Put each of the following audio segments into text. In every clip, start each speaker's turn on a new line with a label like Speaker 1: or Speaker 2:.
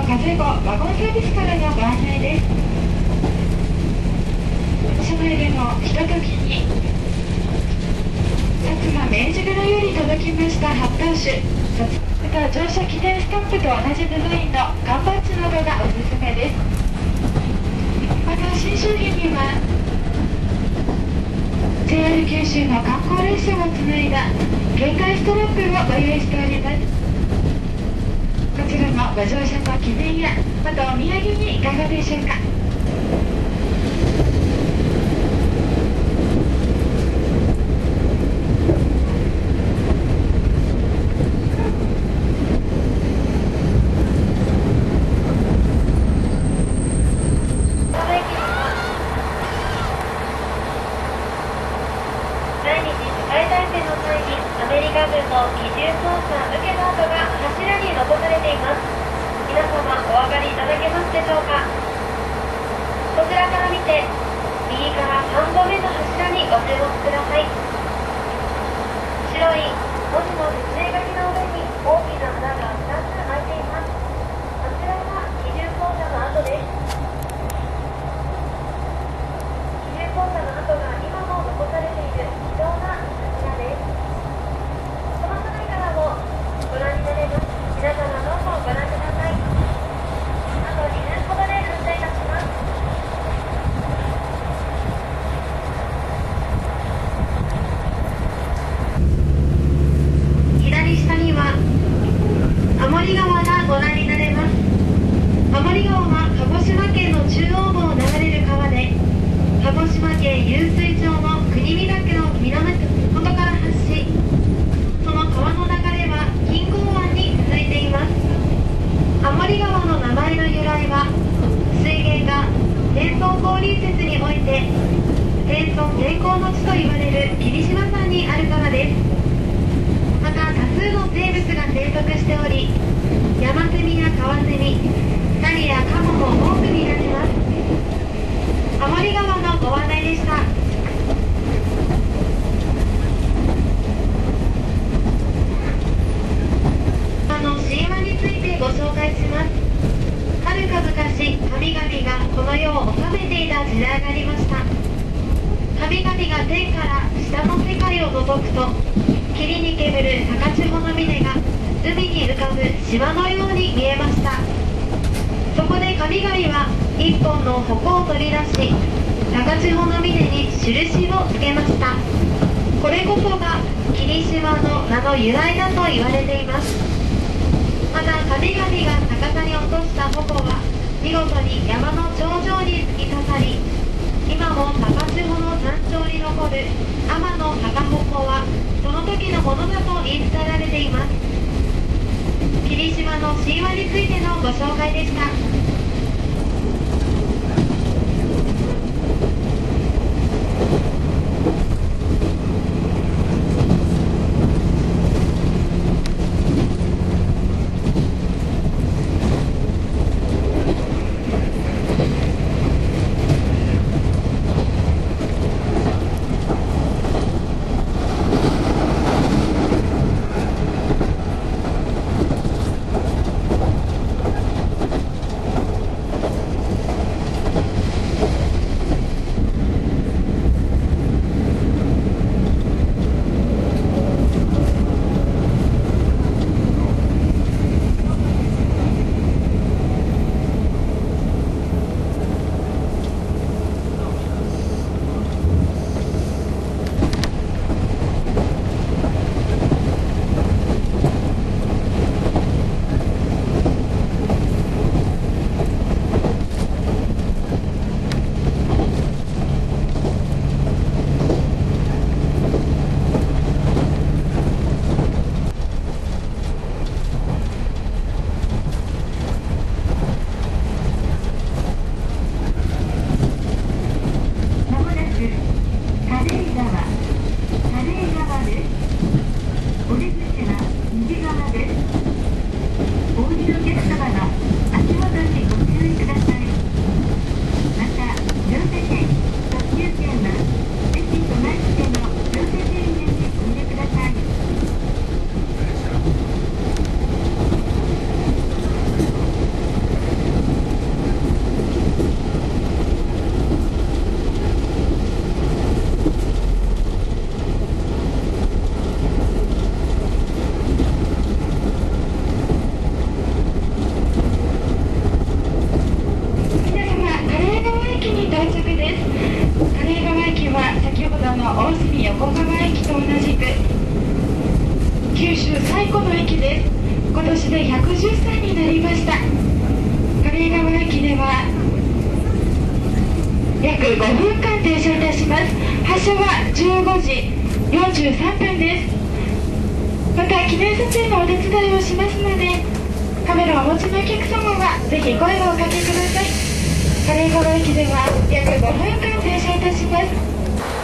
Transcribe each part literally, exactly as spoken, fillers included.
Speaker 1: 加瀬湖ワゴンサービスからのご案内です。車内でもひとときに薩摩明治蔵より届きました発泡酒、また乗車記念スタンプと同じデザインの缶バッジなどがおすすめです。また新商品には ジェイアール 九州の観光列車をつないだ携帯ストラップをご用意しております。こちらもご乗車の記念やまたお土産にいかがでしょうか。
Speaker 2: 由来だと言われています。また神々が逆さに落とした矛は見事に山の頂上に突き刺さり、今も高千穂の山頂に残る天の墓矛はその時のものだと言い伝えられています。霧島の神話についてのご紹介でした。
Speaker 1: 年でひゃくじゅっさいになりました。上川駅では約ごふんかん停車いたします。発車はじゅうごじよんじゅうさんぷんです。また記念撮影のお手伝いをしますので、カメラをお持ちのお客様はぜひ声をおかけください。上川駅では約ごふんかん停車いたします。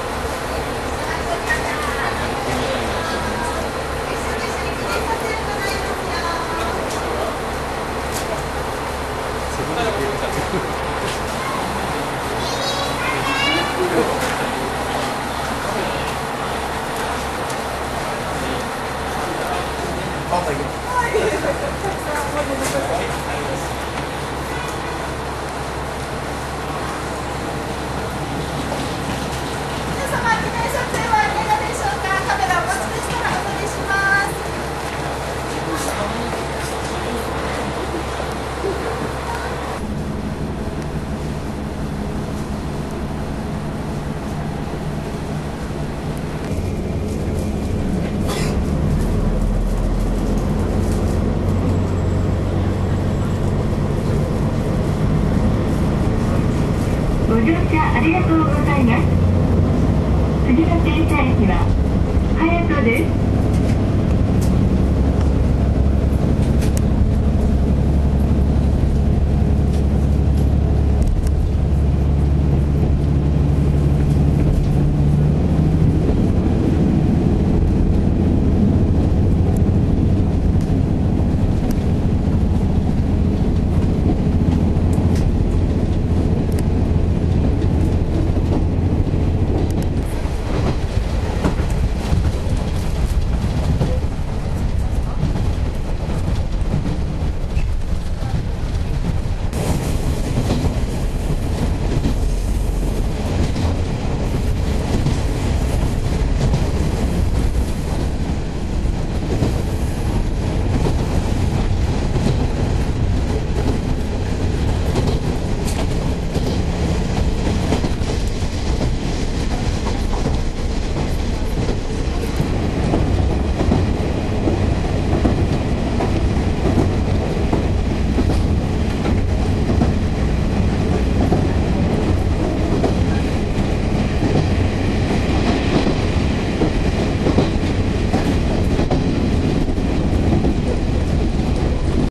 Speaker 3: ご乗車ありがとうございます。次の停車駅は隼人です。